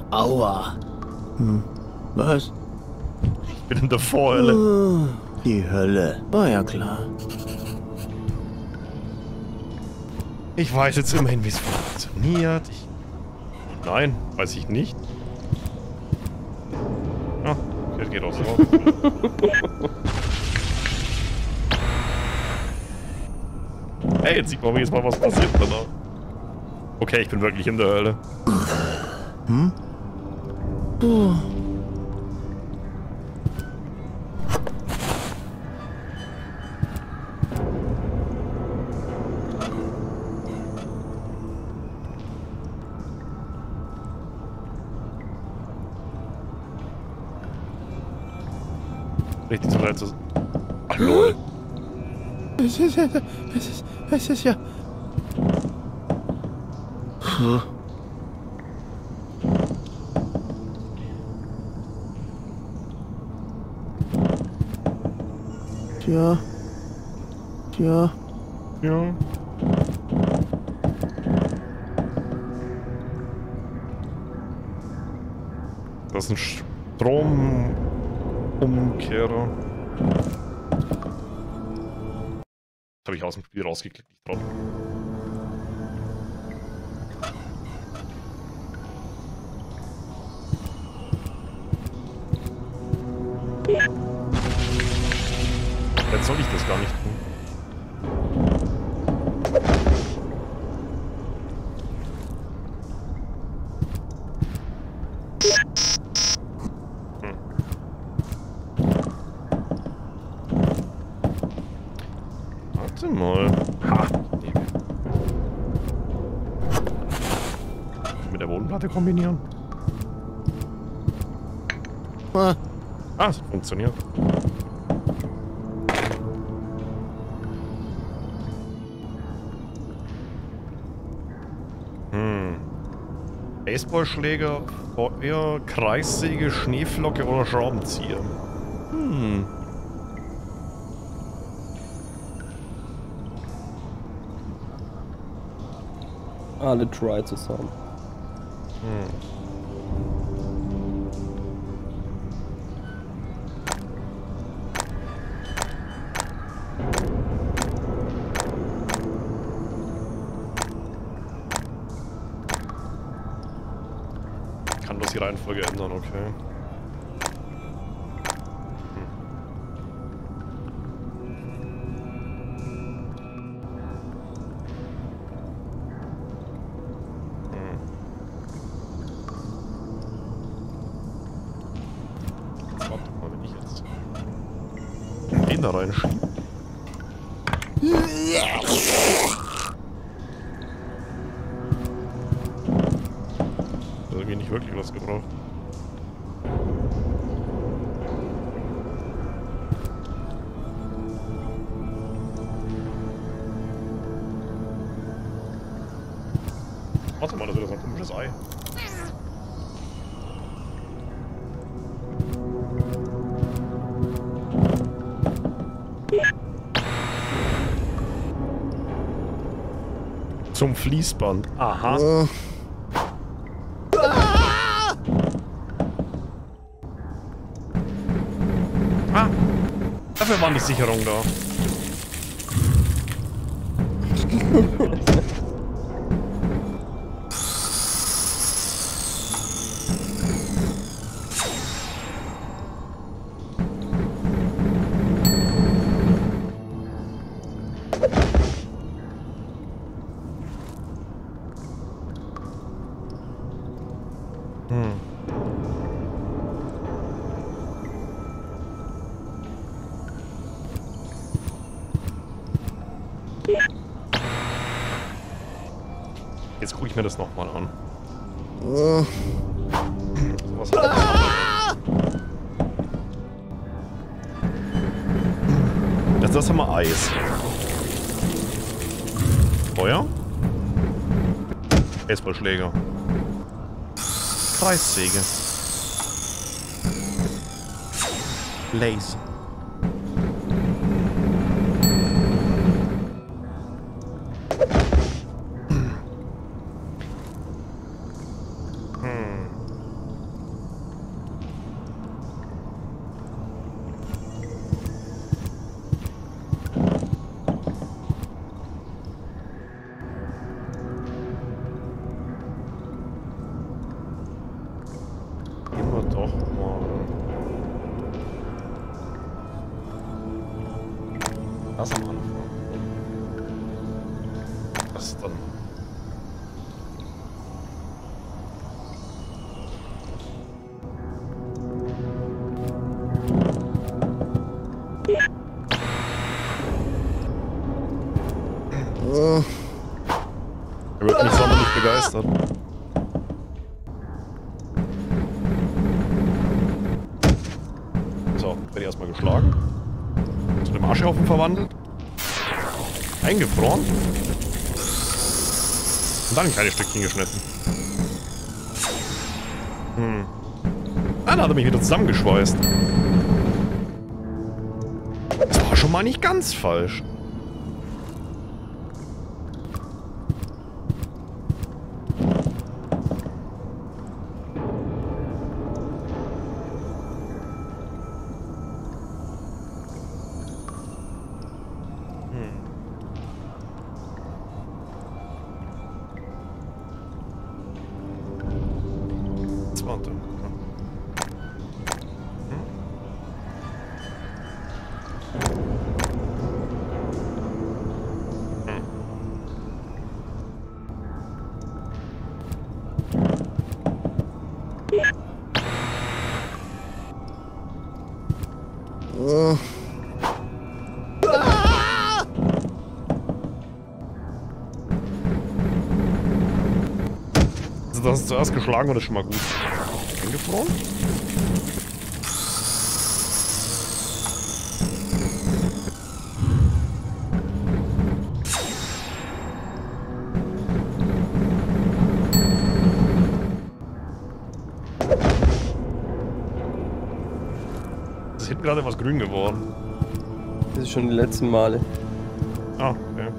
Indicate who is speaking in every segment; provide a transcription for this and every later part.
Speaker 1: Aua. Was?
Speaker 2: Ich bin in der Vorhölle.
Speaker 1: Oh, die Hölle. War ja klar.
Speaker 2: Ich weiß jetzt immerhin, wie es funktioniert. Nein, weiß ich nicht. Ah, hier geht auch drauf. Hey, jetzt sieht man jetzt mal, was passiert danach. Okay, ich bin wirklich in der Hölle.
Speaker 1: Hm? Puh.
Speaker 2: Richtig so leid zu... Ach, lol.
Speaker 1: Es ist ja... Puh. Tja.
Speaker 2: Ja. Das ist ein Stromumkehrer. Habe ich aus dem Spiel rausgeklickt, nicht drauf. Jetzt soll ich das gar nicht tun. Warte mal. Ha! Nee. Mit der Bodenplatte kombinieren. Ah, es funktioniert. Baseballschläger, Feuer, Kreissäge, Schneeflocke oder Schraubenzieher.
Speaker 3: Alle Try zusammen.
Speaker 2: Ich kann das die Reihenfolge ändern, okay. Warte mal, wenn ich jetzt den da reinschiebe. Irgendwie nicht wirklich was gebraucht. Warte mal, das ist wieder so ein komisches Ei. Zum Fließband. Aha. Ah, dafür waren die Sicherungen da. Jetzt gucke ich mir das nochmal an. Was hat das? Das haben wir Eis. Feuer. Baseballschläger. Kreissäge. Laser. Was dann? Er wird nicht sonderlich begeistert. So, werde ich erstmal geschlagen. Zu dem Aschehaufen verwandelt. Eingefroren. Und dann ein kleines Stückchen geschnitten. Dann hat er mich wieder zusammengeschweißt. Das war schon mal nicht ganz falsch. Warte. Also das ist zuerst geschlagen und das ist schon mal gut. Eingefroren? Es ist hinten gerade was grün geworden.
Speaker 3: Das ist schon die letzten Male.
Speaker 2: Ah, okay.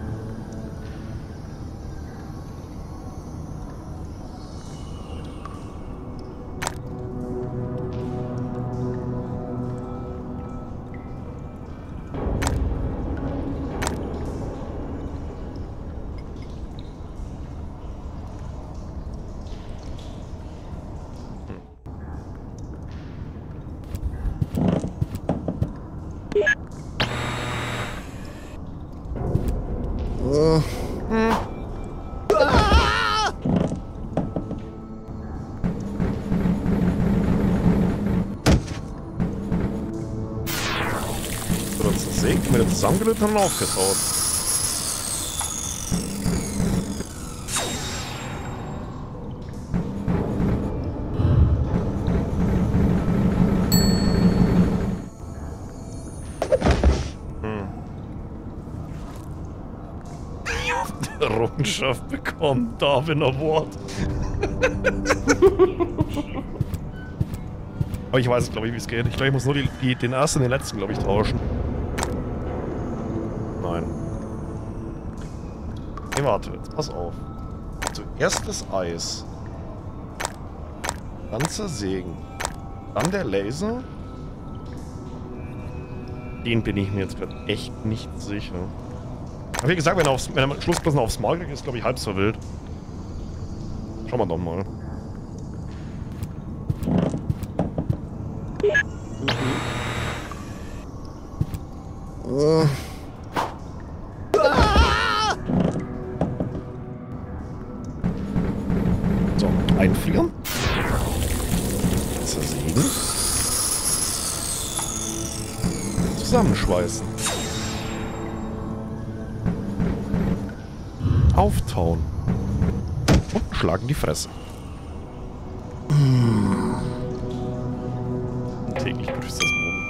Speaker 2: Mit dem zusammengerührt und aufgetaut. Errungenschaft bekommen, Darwin Award. Aber ich weiß es, glaube ich, wie es geht. Ich glaube, ich muss nur den ersten und den letzten, glaube ich, tauschen. Nein. Nee, warte, jetzt pass auf. Zuerst das Eis. Dann zersägen. Dann der Laser. Den bin ich mir jetzt gerade echt nicht sicher. Aber wie gesagt, wenn er am Schluss bloß noch aufs Maul kriegt, ist, glaube ich, halb so wild. Schauen wir doch mal. So, einfrieren. Zersägen. Zusammenschweißen. Auftauen. Und schlagen die Fresse. Täglich grüßt das Mond.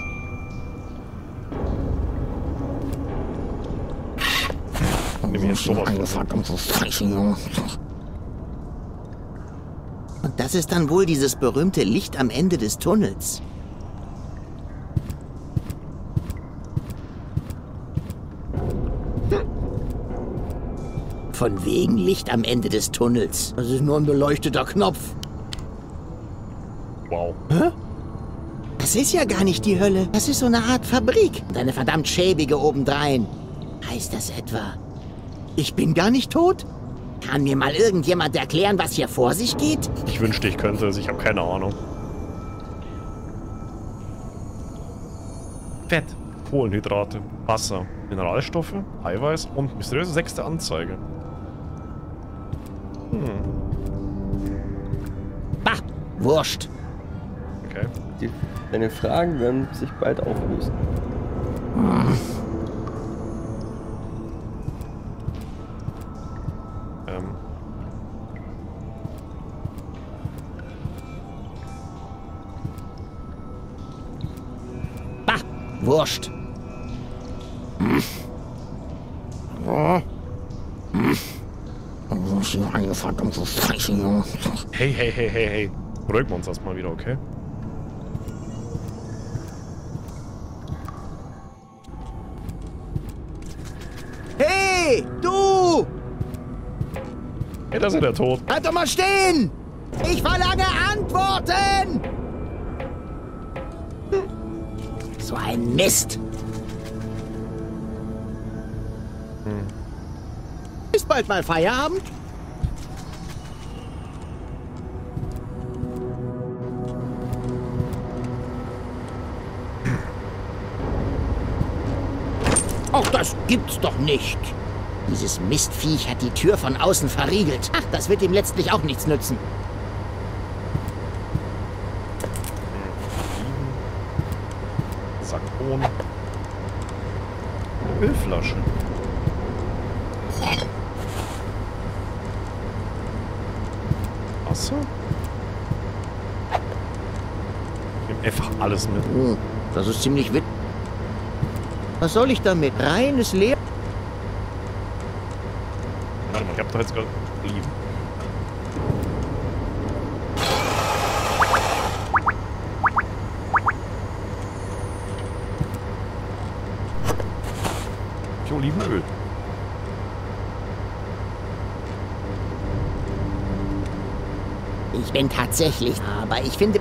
Speaker 2: Nimm mir jetzt sowas.
Speaker 4: Und das ist dann wohl dieses berühmte Licht am Ende des Tunnels. Von wegen Licht am Ende des Tunnels. Das ist nur ein beleuchteter Knopf.
Speaker 2: Wow.
Speaker 4: Hä? Das ist ja gar nicht die Hölle. Das ist so eine Art Fabrik. Und eine verdammt schäbige obendrein. Heißt das etwa, ich bin gar nicht tot? Kann mir mal irgendjemand erklären, was hier vor sich geht?
Speaker 2: Ich wünschte, ich könnte es. Ich habe keine Ahnung. Fett, Kohlenhydrate, Wasser, Mineralstoffe, Eiweiß und mysteriöse 6. Anzeige.
Speaker 4: Bah, wurscht.
Speaker 2: Okay.
Speaker 3: Deine Fragen werden sich bald auflösen.
Speaker 4: Bah, wurscht. Eine verdammte Scheiße, Junge.
Speaker 2: Hey. Beruhigen wir uns erstmal wieder, okay?
Speaker 4: Hey, du!
Speaker 2: Hey, da ist er tot.
Speaker 4: Halt doch mal stehen! Ich verlange Antworten! So ein Mist! Ist bald mal Feierabend? Auch das gibt's doch nicht. Dieses Mistviech hat die Tür von außen verriegelt. Ach, das wird ihm letztlich auch nichts nützen.
Speaker 2: Sack Bohnen. Ölflasche. Wasser? Ich nehme einfach alles mit.
Speaker 4: Oh, das ist ziemlich witzig. Was soll ich damit? Reines Leer.
Speaker 2: Warte mal, ich hab doch jetzt gerade lieben. Olivenöl.
Speaker 4: Ich bin tatsächlich, aber ich finde...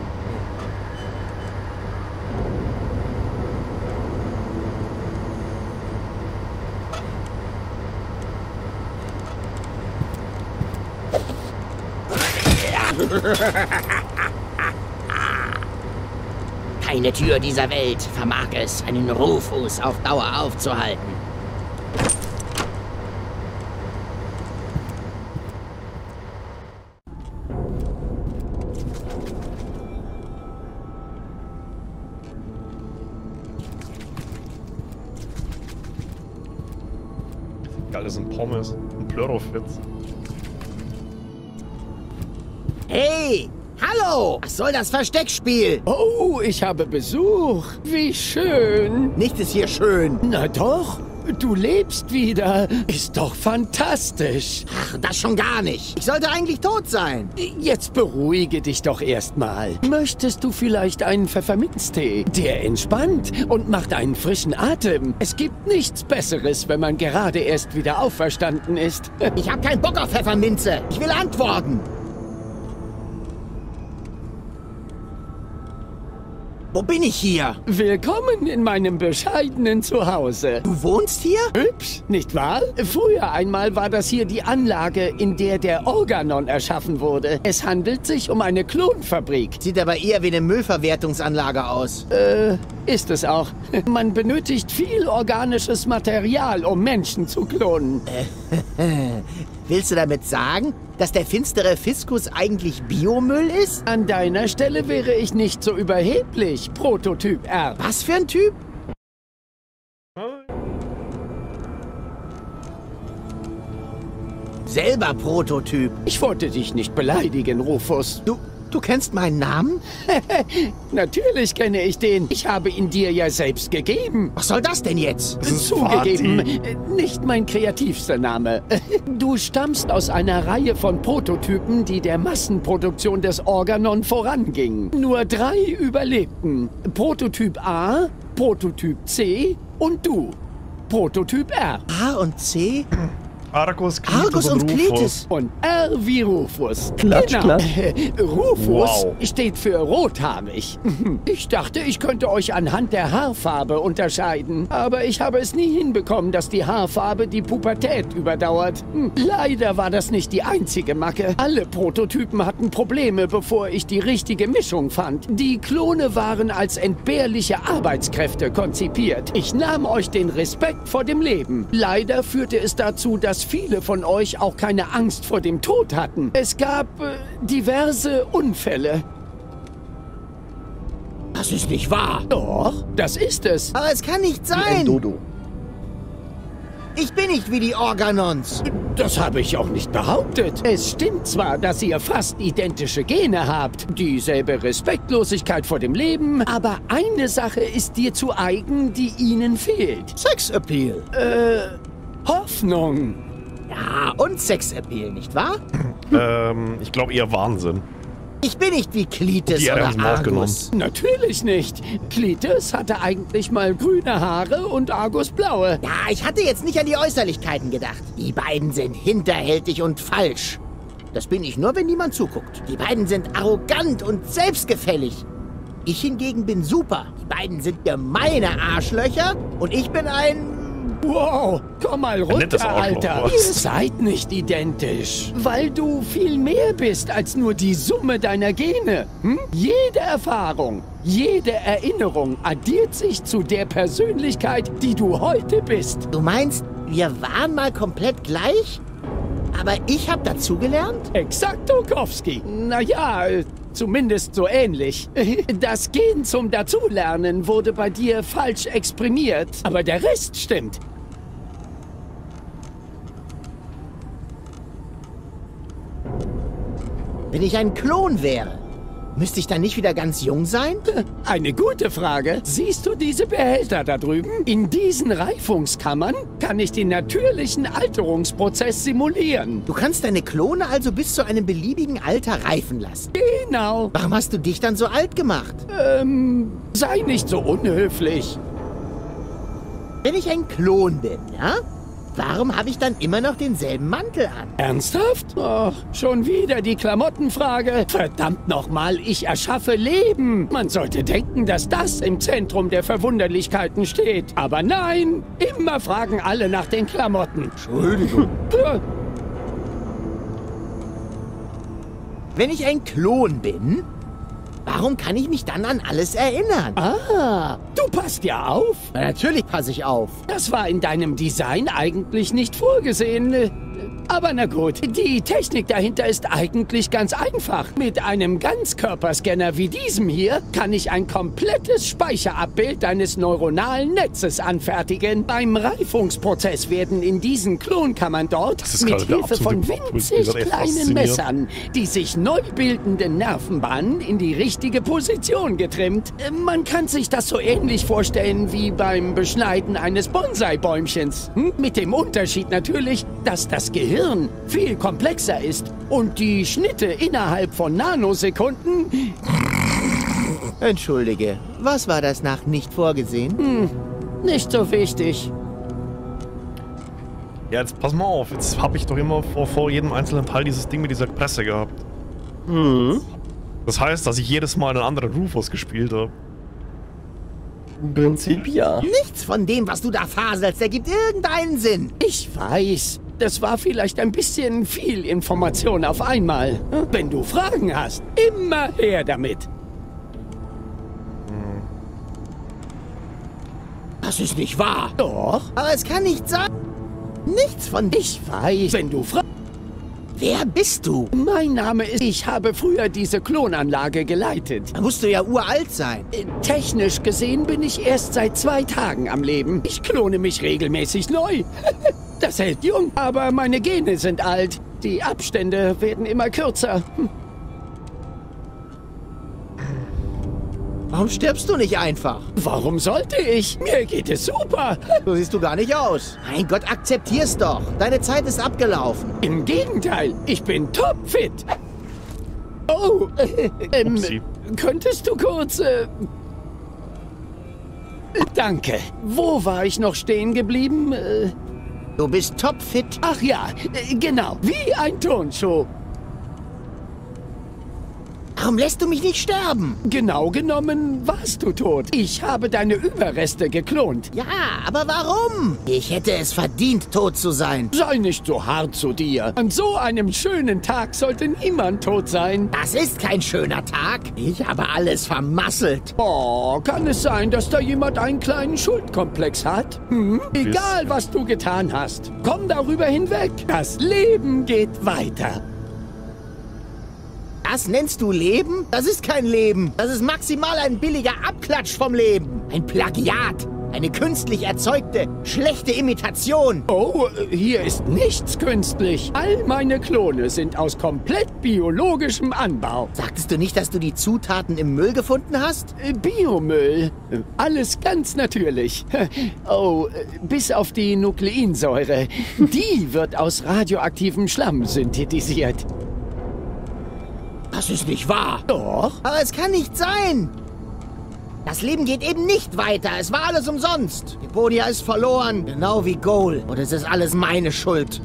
Speaker 4: Keine Tür dieser Welt vermag es, einen Rufus auf Dauer aufzuhalten.
Speaker 2: Alles sind Pommes und Plörofitz.
Speaker 4: Hey! Hallo! Was soll das Versteckspiel?
Speaker 5: Oh, ich habe Besuch. Wie schön.
Speaker 4: Nichts ist hier schön.
Speaker 5: Na doch, du lebst wieder. Ist doch fantastisch.
Speaker 4: Ach, das schon gar nicht. Ich sollte eigentlich tot sein.
Speaker 5: Jetzt beruhige dich doch erstmal. Möchtest du vielleicht einen Pfefferminztee? Der entspannt und macht einen frischen Atem. Es gibt nichts Besseres, wenn man gerade erst wieder auferstanden ist.
Speaker 4: Ich habe keinen Bock auf Pfefferminze. Ich will antworten. Wo bin ich hier?
Speaker 5: Willkommen in meinem bescheidenen Zuhause.
Speaker 4: Du wohnst hier?
Speaker 5: Hübsch, nicht wahr? Früher einmal war das hier die Anlage, in der der Organon erschaffen wurde. Es handelt sich um eine Klonfabrik.
Speaker 4: Sieht aber eher wie eine Müllverwertungsanlage aus.
Speaker 5: Ist es auch. Man benötigt viel organisches Material, um Menschen zu klonen.
Speaker 4: Willst du damit sagen, dass der finstere Fiskus eigentlich Biomüll ist?
Speaker 5: An deiner Stelle wäre ich nicht so überheblich, Prototyp R.
Speaker 4: Was für ein Typ? Selber Prototyp.
Speaker 5: Ich wollte dich nicht beleidigen, Rufus.
Speaker 4: Du kennst meinen Namen?
Speaker 5: Natürlich kenne ich den. Ich habe ihn dir ja selbst gegeben.
Speaker 4: Was soll das denn jetzt?
Speaker 5: Zugegeben, nicht mein kreativster Name. Du stammst aus einer Reihe von Prototypen, die der Massenproduktion des Organon vorangingen. Nur 3 überlebten. Prototyp A, Prototyp C und du. Prototyp R.
Speaker 4: A und C?
Speaker 2: Argus,
Speaker 4: und Cletus.
Speaker 5: Und R wie Rufus.
Speaker 3: Klatsch, klatsch.
Speaker 5: Rufus
Speaker 2: Wow.
Speaker 5: steht für rothaarig. Ich dachte, ich könnte euch anhand der Haarfarbe unterscheiden. Aber ich habe es nie hinbekommen, dass die Haarfarbe die Pubertät überdauert. Leider war das nicht die einzige Macke. Alle Prototypen hatten Probleme, bevor ich die richtige Mischung fand. Die Klone waren als entbehrliche Arbeitskräfte konzipiert. Ich nahm euch den Respekt vor dem Leben. Leider führte es dazu, dass dass viele von euch auch keine Angst vor dem Tod hatten. Es gab diverse Unfälle.
Speaker 4: Das ist nicht wahr.
Speaker 5: Doch, das ist es.
Speaker 4: Aber es kann nicht
Speaker 3: Wie ein
Speaker 4: sein.
Speaker 3: Dodo.
Speaker 4: Ich bin nicht wie die Organons.
Speaker 5: Das habe ich auch nicht behauptet. Es stimmt zwar, dass ihr fast identische Gene habt, dieselbe Respektlosigkeit vor dem Leben, aber eine Sache ist dir zu eigen, die ihnen fehlt.
Speaker 4: Sexappeal.
Speaker 5: Hoffnung.
Speaker 4: Ja, und Sexappeal, nicht wahr?
Speaker 2: Ich glaube eher Wahnsinn.
Speaker 4: Ich bin nicht wie Klites
Speaker 2: Die
Speaker 4: oder
Speaker 2: haben sie mal aufgenommen.
Speaker 4: Argus.
Speaker 5: Natürlich nicht. Klites hatte eigentlich mal grüne Haare und Argus blaue.
Speaker 4: Ja, ich hatte jetzt nicht an die Äußerlichkeiten gedacht. Die beiden sind hinterhältig und falsch. Das bin ich nur, wenn niemand zuguckt. Die beiden sind arrogant und selbstgefällig. Ich hingegen bin super. Die beiden sind gemeine Arschlöcher und ich bin ein...
Speaker 5: Wow, komm mal
Speaker 2: nettes
Speaker 5: runter,
Speaker 2: Arschloch,
Speaker 5: Alter.
Speaker 2: was?
Speaker 5: Ihr seid nicht identisch, weil du viel mehr bist als nur die Summe deiner Gene. Hm? Jede Erfahrung, jede Erinnerung addiert sich zu der Persönlichkeit, die du heute bist.
Speaker 4: Du meinst, wir waren mal komplett gleich? Aber ich habe dazugelernt?
Speaker 5: Exakt, Tukowski. Naja, zumindest so ähnlich. Das Gen zum Dazulernen wurde bei dir falsch exprimiert, aber der Rest stimmt.
Speaker 4: Wenn ich ein Klon wäre, müsste ich dann nicht wieder ganz jung sein?
Speaker 5: Eine gute Frage. Siehst du diese Behälter da drüben? In diesen Reifungskammern kann ich den natürlichen Alterungsprozess simulieren.
Speaker 4: Du kannst deine Klone also bis zu einem beliebigen Alter reifen lassen.
Speaker 5: Genau.
Speaker 4: Warum hast du dich dann so alt gemacht?
Speaker 5: Sei nicht so unhöflich.
Speaker 4: Wenn ich ein Klon bin, ja? Warum habe ich dann immer noch denselben Mantel an?
Speaker 5: Ernsthaft? Oh, schon wieder die Klamottenfrage. Verdammt nochmal, ich erschaffe Leben. Man sollte denken, dass das im Zentrum der Verwunderlichkeiten steht. Aber nein, immer fragen alle nach den Klamotten.
Speaker 4: Entschuldigung. Wenn ich ein Klon bin, warum kann ich mich dann an alles erinnern?
Speaker 5: Ah, du passt ja auf.
Speaker 4: Na, natürlich passe ich auf.
Speaker 5: Das war in deinem Design eigentlich nicht vorgesehen. Aber na gut, die Technik dahinter ist eigentlich ganz einfach. Mit einem Ganzkörperscanner wie diesem hier kann ich ein komplettes Speicherabbild deines neuronalen Netzes anfertigen. Beim Reifungsprozess werden in diesen Klonkammern dort
Speaker 2: ist
Speaker 5: mit
Speaker 2: gerade der
Speaker 5: Hilfe von
Speaker 2: absolute Plot-Twist.
Speaker 5: winzig
Speaker 2: Ich bin echt
Speaker 5: kleinen
Speaker 2: fasziniert.
Speaker 5: Messern die sich neu bildenden Nervenbahnen in die richtige Position getrimmt. Man kann sich das so ähnlich vorstellen wie beim Beschneiden eines Bonsai-Bäumchens. Mit dem Unterschied natürlich, dass das Gehirn viel komplexer ist und die Schnitte innerhalb von Nanosekunden...
Speaker 4: Entschuldige, was war das nach nicht vorgesehen?
Speaker 5: Nicht so wichtig.
Speaker 2: Ja, jetzt pass mal auf. Jetzt habe ich doch immer vor jedem einzelnen Teil dieses Ding mit dieser Presse gehabt. Das heißt, dass ich jedes Mal einen anderen Rufus gespielt habe.
Speaker 3: Im Prinzip ja.
Speaker 4: Nichts von dem, was du da faselst, ergibt irgendeinen Sinn.
Speaker 5: Ich weiß, das war vielleicht ein bisschen viel Information auf einmal. Wenn du Fragen hast, immer her damit.
Speaker 4: Das ist nicht wahr.
Speaker 5: Doch,
Speaker 4: Aber es kann nicht sein. Nichts von...
Speaker 5: ich weiß, wenn du fragst.
Speaker 4: Wer bist du?
Speaker 5: Mein Name ist... Ich habe früher diese Klonanlage geleitet.
Speaker 4: Da musst du ja uralt sein.
Speaker 5: Technisch gesehen bin ich erst seit 2 Tagen am Leben. Ich klone mich regelmäßig neu. Das hält jung, aber meine Gene sind alt. Die Abstände werden immer kürzer.
Speaker 4: Warum stirbst du nicht einfach?
Speaker 5: Warum sollte ich? Mir geht es super.
Speaker 4: So siehst du gar nicht aus. Mein Gott, akzeptier's doch. Deine Zeit ist abgelaufen.
Speaker 5: Im Gegenteil, ich bin topfit. Oh,
Speaker 2: Upsi.
Speaker 5: könntest du kurz... Danke. Wo war ich noch stehen geblieben?
Speaker 4: Du bist topfit.
Speaker 5: Ach ja, genau, wie ein Turnschuh.
Speaker 4: Warum lässt du mich nicht sterben?
Speaker 5: Genau genommen warst du tot. Ich habe deine Überreste geklont.
Speaker 4: Ja, aber warum? Ich hätte es verdient, tot zu sein.
Speaker 5: Sei nicht so hart zu dir. An so einem schönen Tag sollte niemand tot sein.
Speaker 4: Das ist kein schöner Tag. Ich habe alles vermasselt.
Speaker 5: Oh, kann es sein, dass da jemand einen kleinen Schuldkomplex hat? Hm? Egal, was du getan hast. Komm darüber hinweg. Das Leben geht weiter.
Speaker 4: Das nennst du Leben? Das ist kein Leben. Das ist maximal ein billiger Abklatsch vom Leben. Ein Plagiat. Eine künstlich erzeugte, schlechte Imitation.
Speaker 5: Oh, hier ist nichts künstlich. All meine Klone sind aus komplett biologischem Anbau.
Speaker 4: Sagtest du nicht, dass du die Zutaten im Müll gefunden hast?
Speaker 5: Biomüll. Alles ganz natürlich. Oh, bis auf die Nukleinsäure. Die wird aus radioaktivem Schlamm synthetisiert.
Speaker 4: Das ist nicht wahr.
Speaker 5: Doch.
Speaker 4: Aber es kann nicht sein. Das Leben geht eben nicht weiter. Es war alles umsonst. Deponia ist verloren, genau wie Goal. Und es ist alles meine Schuld.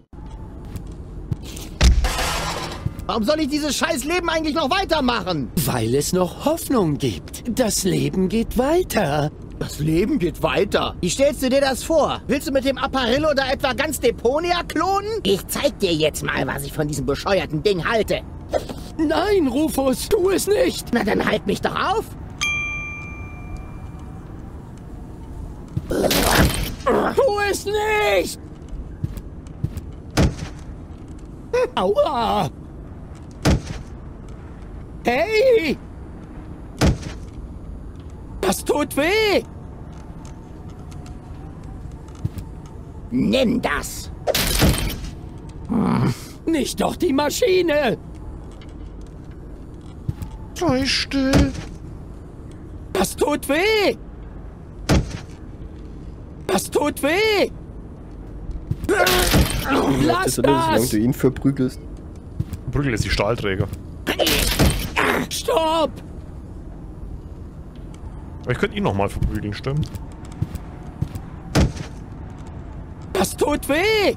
Speaker 4: Warum soll ich dieses scheiß Leben eigentlich noch weitermachen?
Speaker 5: Weil es noch Hoffnung gibt. Das Leben geht weiter.
Speaker 4: Das Leben geht weiter. Wie stellst du dir das vor? Willst du mit dem Apparillo da etwa ganz Deponia klonen? Ich zeig dir jetzt mal, was ich von diesem bescheuerten Ding halte.
Speaker 5: Nein, Rufus, tu es nicht.
Speaker 4: Na, dann halt mich doch auf.
Speaker 5: Tu es nicht. Aua. Hey. Das tut weh.
Speaker 4: Nimm das.
Speaker 5: Nicht doch die Maschine.
Speaker 2: Sei still.
Speaker 5: Das tut weh. Das tut weh. Lass
Speaker 3: Ist oder solange
Speaker 5: das.
Speaker 3: du ihn verprügelst?
Speaker 2: Prügel ist die Stahlträger.
Speaker 5: Stopp.
Speaker 2: Aber ich könnte ihn nochmal verprügeln, stimmt?
Speaker 5: Das tut weh.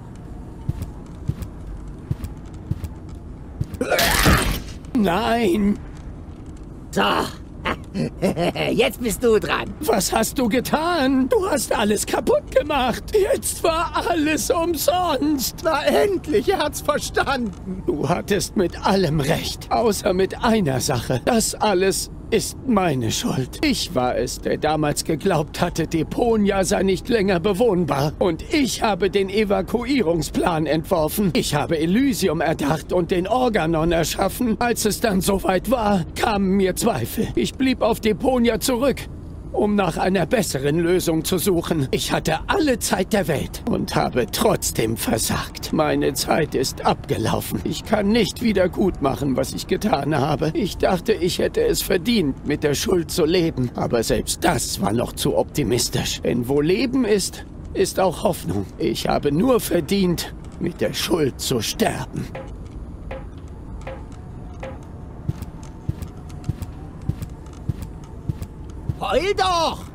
Speaker 5: Nein.
Speaker 4: So. Jetzt bist du dran.
Speaker 5: Was hast du getan? Du hast alles kaputt gemacht. Jetzt war alles umsonst.
Speaker 4: Na endlich, er hat's verstanden.
Speaker 5: Du hattest mit allem recht, außer mit einer Sache. Das alles ist meine Schuld. Ich war es, der damals geglaubt hatte, Deponia sei nicht länger bewohnbar. Und ich habe den Evakuierungsplan entworfen. Ich habe Elysium erdacht und den Organon erschaffen. Als es dann soweit war, kamen mir Zweifel. Ich blieb auf Deponia zurück, um nach einer besseren Lösung zu suchen. Ich hatte alle Zeit der Welt und habe trotzdem versagt. Meine Zeit ist abgelaufen. Ich kann nicht wieder gut machen, was ich getan habe. Ich dachte, ich hätte es verdient, mit der Schuld zu leben. Aber selbst das war noch zu optimistisch. Denn wo Leben ist, ist auch Hoffnung. Ich habe nur verdient, mit der Schuld zu sterben.
Speaker 4: Heul doch!